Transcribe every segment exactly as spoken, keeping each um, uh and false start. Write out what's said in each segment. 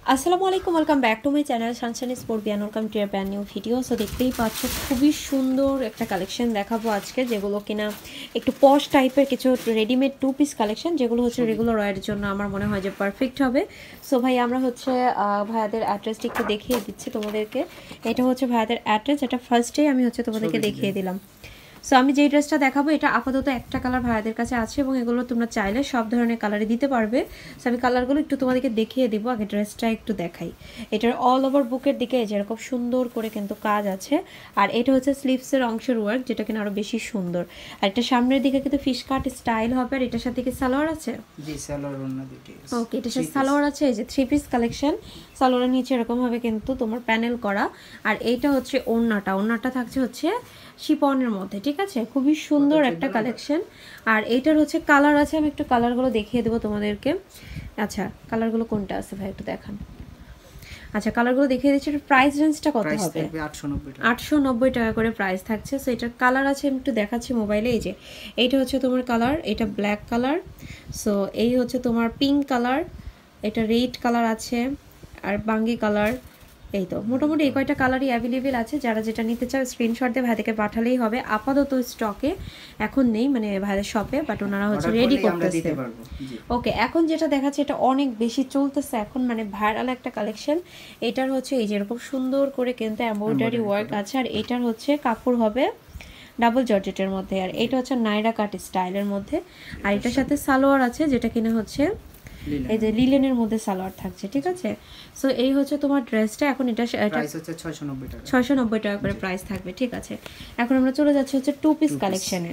আসসালামু আলাইকুম, welcome back to my channel sunshine sport বিয়ান। Welcome to your brand new video. So দেখতেই পাচ্ছ খুবই সুন্দর একটা কালেকশন দেখাবো আজকে, যেগুলো কিনা একটু পশ টাইপের কিছু রেডিমেড টু পিস কালেকশন, যেগুলো হচ্ছে রেগুলার ওয়ারের জন্য আমার মনে হয় যে পারফেক্ট হবে। সো ভাই আমরা হচ্ছে ভাইয়াদের অ্যাড্রেসটি একটু দেখিয়ে দিচ্ছি তোমাদেরকে। এটা হচ্ছে ভাইয়াদের অ্যাড্রেস, এটা ফার্স্টেই আমি হচ্ছে তোমাদেরকে দেখিয়ে দিলাম। সো আমি যেই ড্রেসটা দেখাবো এটা আপাতত একটা কালার ভাইয়াদের কাছে আছে এবং এগুলো তোমরা চাইলে সব ধরনের কালারে দিতে পারবে। সো আমি কালারগুলো একটু তোমাদেরকে দেখিয়ে দিব, আগে ড্রেসটা একটু দেখাই। এটার অল ওভার বুকের দিকে যেরকম সুন্দর করে কিন্তু কাজ আছে, আর এটা হচ্ছে স্লিভসের অংশের ওয়ার্ক, যেটা কিনা আরো বেশি সুন্দর। আর এটা সামনের দিকে কিন্তু ফিশ কাট স্টাইল হবে। আর এটার সাথে কি সালোয়ার আছে? জি, সালোয়ার ওন্না দুটি। ওকে, এটার সাথে সালোয়ার আছে। এই যে থ্রি পিস কালেকশন, সালোয়ারের নিচে এরকম ভাবে কিন্তু তোমার প্যানেল করা। আর এইটা হচ্ছে ওন্নাটা, ওন্নাটা থাকছে হচ্ছে শিপনের মধ্যে, ঠিক আছে? খুবই সুন্দর একটা কালেকশন। আর এইটার হচ্ছে কালার আছে, আমি একটু কালারগুলো দেখিয়ে দেবো তোমাদেরকে। আচ্ছা, কালারগুলো কোনটা আছে ভাই একটু দেখান। আচ্ছা, কালারগুলো দেখিয়ে দিচ্ছি। প্রাইস রেঞ্জটা কত হবে? আটশো নব্বই টাকা করে প্রাইস থাকছে। সো এটার কালার আছে, আমি একটু দেখাচ্ছি মোবাইলে। এই যে এইটা হচ্ছে তোমার কালার, এটা ব্ল্যাক কালার। সো এই হচ্ছে তোমার পিঙ্ক কালার, এটা রেড কালার আছে, আর বাঙ্গি কালার। এই তো মোটামুটি এই কয়টা কালারই অ্যাভেলেবেল আছে। যারা যেটা নিতে চাও স্ক্রিনশট দিয়ে ভাইদেরকে পাঠালেই হবে। আপাতত স্টকে এখন নেই, মানে ভাইদের শপে, বাট ওনারা হচ্ছে রেডি করতেছে। ওকে, এখন যেটা দেখাচ্ছে এটা অনেক বেশি চলতেছে এখন, মানে ভাইরাল একটা কালেকশন। এটার হচ্ছে এই যেরকম সুন্দর করে কিন্তু এমব্রয়ডারি ওয়ার্ক আছে। আর এটার হচ্ছে কাপড় হবে ডাবল জর্জেটের মধ্যে, আর এটা হচ্ছে নাইরা কাট স্টাইলের মধ্যে। আর এটার সাথে সালোয়ার আছে, যেটা কিনা হচ্ছে এই যে লিলেনের মধ্যে সালোয়ার থাকছে, ঠিক আছে? সো এই হচ্ছে তোমার ড্রেসটা। এখন এটা প্রাইস হচ্ছে ছয়শো নব্বই টাকা, ছয়শো নব্বই টাকা করে প্রাইস থাকবে, ঠিক আছে? এখন আমরা চলে যাচ্ছি হচ্ছে টু পিস কালেকশনে।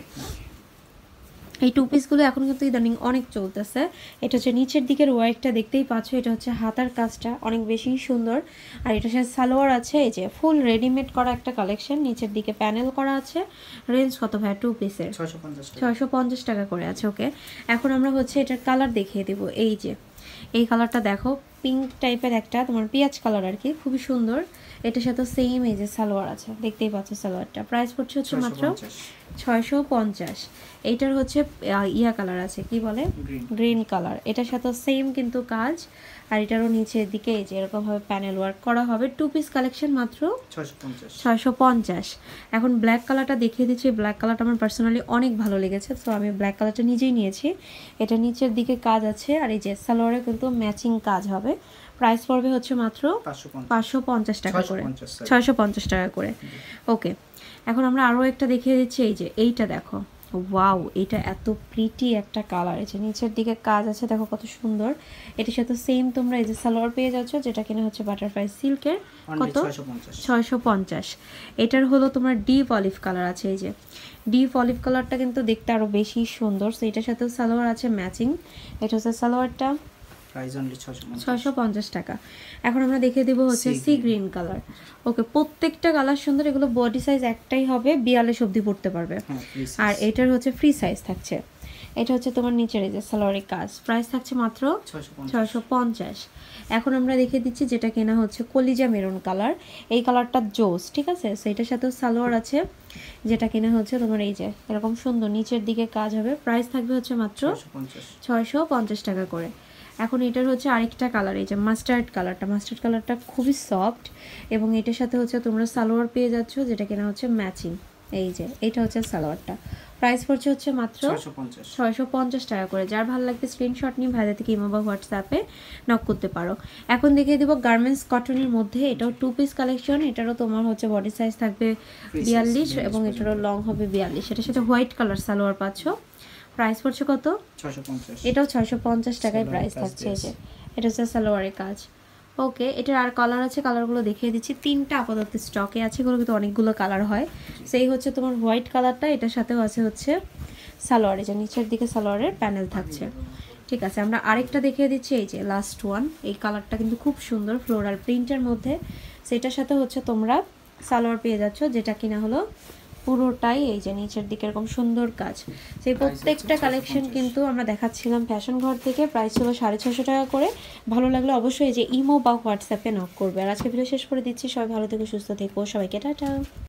এই টু পিসগুলো এখন কিন্তু ইদানিং অনেক চলতেছে। এটা হচ্ছে নিচের দিকের ওয়ার্কটা দেখতেই পাচ্ছ, এটা হচ্ছে হাতার কাজটা অনেক বেশি সুন্দর। আর এটার সাথে সালোয়ার আছে, এই যে ফুল রেডিমেড করা একটা কালেকশন, নিচের দিকে প্যানেল করা আছে। রেঞ্জ কত ভাই টু পিসের? ছয়শো পঞ্চাশ টাকা করে আছে। ওকে, এখন আমরা হচ্ছে এটার কালার দেখিয়ে দেব। এই যে এই কালারটা দেখো, পিঙ্ক টাইপের একটা তোমার পেঁয়াজ কালার আর কি, খুবই সুন্দর। এটার সাথে সেম এই যে সালোয়ার আছে, দেখতেই পাচ্ছ সালোয়ারটা। প্রাইস পড়ছে হচ্ছে মাত্র ছয়শো পঞ্চাশ। এইটার হচ্ছে ইয়া কালার আছে, কি বলে, গ্রিন কালার। এটার সাথে সেম কিন্তু কাজ। আর এটারও নিচের দিকে এই যে এরকমভাবে প্যানেল ওয়ার্ক করা হবে। টু পিস কালেকশন মাত্র ছয়শো পঞ্চাশ। এখন ব্ল্যাক কালারটা দেখিয়ে দিচ্ছি। ব্ল্যাক কালারটা আমার পার্সোনালি অনেক ভালো লেগেছে, তো আমি ব্ল্যাক কালারটা নিজেই নিয়েছি। এটা নিচের দিকে কাজ আছে, আর এই যে সালোয়ারে কিন্তু ম্যাচিং কাজ হবে। প্রাইস পড়বে হচ্ছে মাত্র পাঁচশো পঞ্চাশ টাকা করে, ছয়শো পঞ্চাশ টাকা করে। ওকে, এখন আমরা আরও একটা দেখিয়ে দিচ্ছি। এই যে এইটা দেখো, ওয়াও, এটা এত প্রিটি একটা কালার। এই যে নিচের দিকে কাজ আছে, দেখো কত সুন্দর। এটার সাথে সেম তোমরা এই যে সালোয়ার পেয়ে যাচ্ছ, যেটা কিনা হচ্ছে বাটারফ্লাই সিল্কের। কত? ছয়শো পঞ্চাশ। এটার হলো তোমার ডিপ অলিভ কালার আছে। এই যে ডিপ অলিভ কালারটা কিন্তু দেখতে আরো বেশি সুন্দর। সো এটার সাথেও সালোয়ার আছে ম্যাচিং। এটা হচ্ছে সালোয়ারটা, ছয়শো পঞ্চাশ টাকা। এখন আমরা দেখিয়ে দেবো হচ্ছে সি গ্রিন কালার। ওকে, প্রত্যেকটা কালার সুন্দর। এগুলো বডি সাইজ একটাই হবে, বিয়াল্লিশ অবধি পড়তে পারবে। আর এটার হচ্ছে ফ্রি সাইজ থাকছে। এটা হচ্ছে তোমার নিচের এই যে সালোয়ারের কাজ। প্রাইস থাকছে মাত্র ছয়শো পঞ্চাশ। এখন আমরা দেখিয়ে দিচ্ছি যেটা কেনা হচ্ছে কলিজা মেরুন কালার। এই কালারটা জোস, ঠিক আছে? সো এটার সাথেও সালোয়ার আছে, যেটা কিনা হচ্ছে তোমার এই যে এরকম সুন্দর নিচের দিকে কাজ হবে। প্রাইস থাকবে হচ্ছে মাত্র ছয়শো পঞ্চাশ টাকা করে। এখন এটার হচ্ছে আরেকটা কালার, এই যে মাস্টার্ড কালারটা। মাস্টার্ড কালারটা খুবই সফট, এবং এটার সাথে হচ্ছে তোমরা সালোয়ার পেয়ে যাচ্ছ, যেটা কিনা হচ্ছে ম্যাচিং। এই যে এটা হচ্ছে সালোয়ারটা। প্রাইস পড়ছে হচ্ছে মাত্র ছয়শো পঞ্চাশ টাকা করে। যার ভালো লাগবে স্ক্রিনশট নিয়ে ভাইদের থেকে ইমো বা হোয়াটসঅ্যাপে নক করতে পারো। এখন দেখিয়ে দেবো গার্মেন্টস কটনের মধ্যে, এটাও টু পিস কালেকশন। এটারও তোমার হচ্ছে বডি সাইজ থাকবে বিয়াল্লিশ, এবং এটারও লং হবে বিয়াল্লিশ। এটার সাথে হোয়াইট কালার সালোয়ার পাচ্ছ। প্রাইস পড়ছে কত? এটাও ছয়শো পঞ্চাশ টাকায় প্রাইস থাকছে। এই যে এটা হচ্ছে সালোয়ারের কাজ। ওকে, এটার আর কালার আছে, কালারগুলো দেখিয়ে দিচ্ছি। তিনটা আপাতত স্টকে আছে, এগুলো কিন্তু অনেকগুলো কালার হয়। সেই হচ্ছে তোমার হোয়াইট কালারটা, এটার সাথেও আছে হচ্ছে সালোয়ারে, যে নিচের দিকে সালোয়ারের প্যানেল থাকছে, ঠিক আছে? আমরা আরেকটা দেখিয়ে দিচ্ছি। এই যে লাস্ট ওয়ান, এই কালারটা কিন্তু খুব সুন্দর ফ্লোরাল প্রিন্টের মধ্যে। সেটার সাথে হচ্ছে তোমরা সালোয়ার পেয়ে যাচ্ছ, যেটা কিনা হলো পুরোটাই এই যে নিচের দিকে এরকম সুন্দর কাজ। সেই প্রত্যেকটা কালেকশন কিন্তু আমরা দেখাচ্ছিলাম ফ্যাশন ঘর থেকে। প্রাইস ছিল সাড়ে ছশো টাকা করে। ভালো লাগলে অবশ্যই এই যে ইমো বা হোয়াটসঅ্যাপে নক করবে। আর আজকে ভিডিও শেষ করে দিচ্ছি। সবাই ভালো থেকো, সুস্থ থেকো, সবাইকে টাটা।